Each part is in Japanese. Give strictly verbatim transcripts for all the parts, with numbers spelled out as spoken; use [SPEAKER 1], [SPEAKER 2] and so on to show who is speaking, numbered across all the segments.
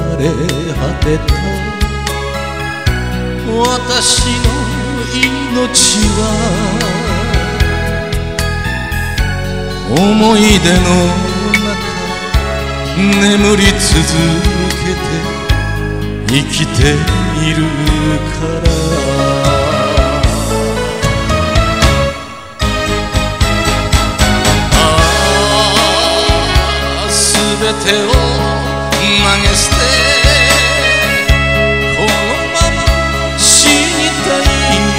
[SPEAKER 1] れ果てた私の命は思い出の中眠り続けて生きているからああ全てを投げ捨てこのまま死にたい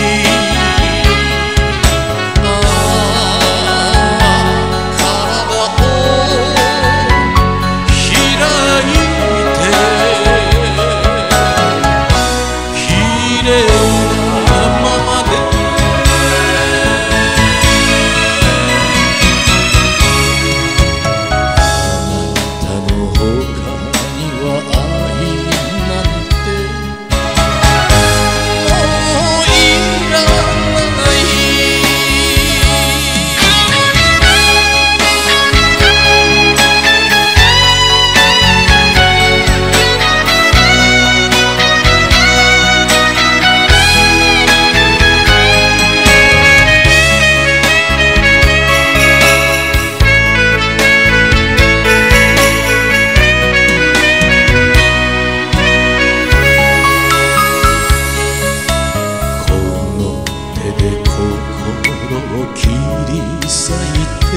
[SPEAKER 1] 切り裂いて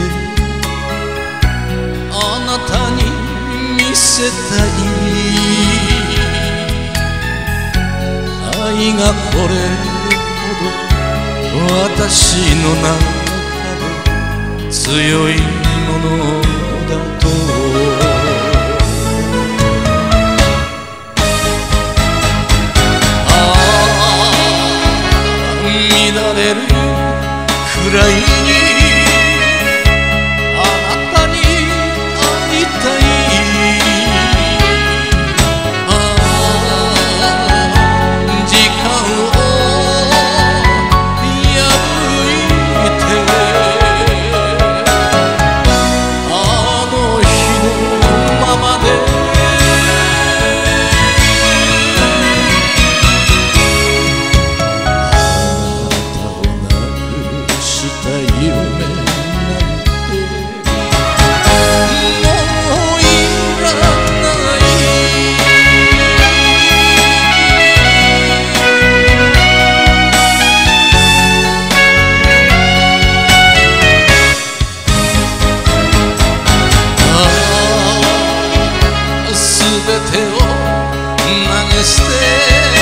[SPEAKER 1] あなたに見せたい愛がこれほど私の中で強いものだとああ乱れるくらいにあなたに会いたいああ時間を破いてあの日のままで夢なんてもういらないああ全てを投げ捨て